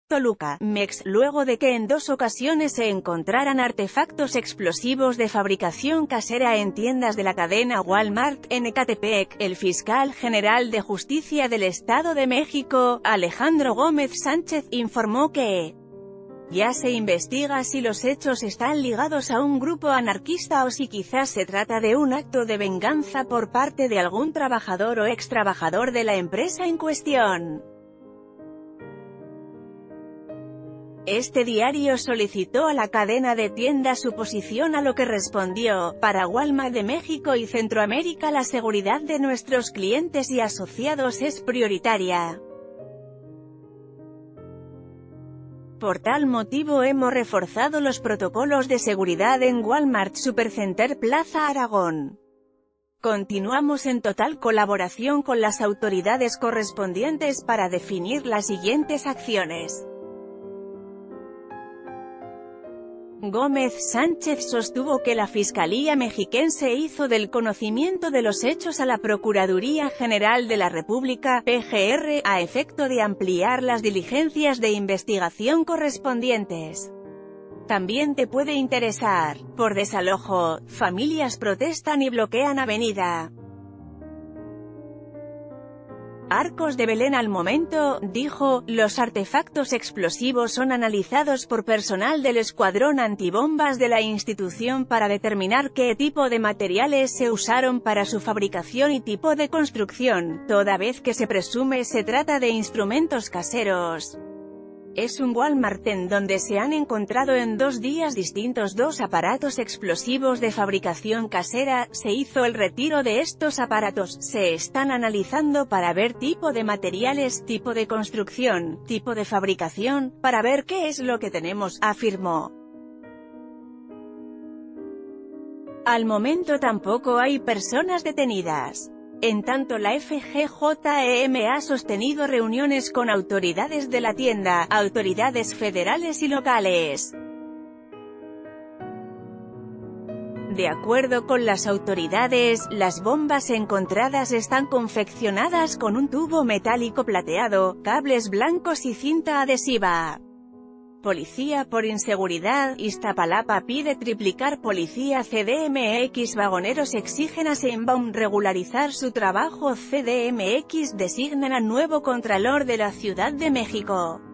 Toluca, Mex, luego de que en 2 ocasiones se encontraran artefactos explosivos de fabricación casera en tiendas de la cadena Walmart, en Ecatepec. El fiscal general de Justicia del Estado de México, Alejandro Gómez Sánchez, informó que ya se investiga si los hechos están ligados a un grupo anarquista o si quizás se trata de un acto de venganza por parte de algún trabajador o ex-trabajador de la empresa en cuestión. Este diario solicitó a la cadena de tiendas su posición, a lo que respondió: para Walmart de México y Centroamérica la seguridad de nuestros clientes y asociados es prioritaria. Por tal motivo hemos reforzado los protocolos de seguridad en Walmart Supercenter Plaza Aragón. Continuamos en total colaboración con las autoridades correspondientes para definir las siguientes acciones. Gómez Sánchez sostuvo que la Fiscalía mexiquense hizo del conocimiento de los hechos a la Procuraduría General de la República, PGR, a efecto de ampliar las diligencias de investigación correspondientes. También te puede interesar. Por desalojo, familias protestan y bloquean avenida Arcos de Belén. Al momento, dijo, los artefactos explosivos son analizados por personal del escuadrón antibombas de la institución para determinar qué tipo de materiales se usaron para su fabricación y tipo de construcción, toda vez que se presume se trata de instrumentos caseros. Es un Walmart en donde se han encontrado en 2 días distintos 2 aparatos explosivos de fabricación casera. Se hizo el retiro de estos aparatos, se están analizando para ver tipo de materiales, tipo de construcción, tipo de fabricación, para ver qué es lo que tenemos, afirmó. Al momento tampoco hay personas detenidas. En tanto, la FGJEM ha sostenido reuniones con autoridades de la tienda, autoridades federales y locales. De acuerdo con las autoridades, las bombas encontradas están confeccionadas con un tubo metálico plateado, cables blancos y cinta adhesiva. Policía por inseguridad, Iztapalapa pide triplicar policía. CDMX vagoneros exigen a Sheinbaum regularizar su trabajo. CDMX designan a nuevo Contralor de la Ciudad de México.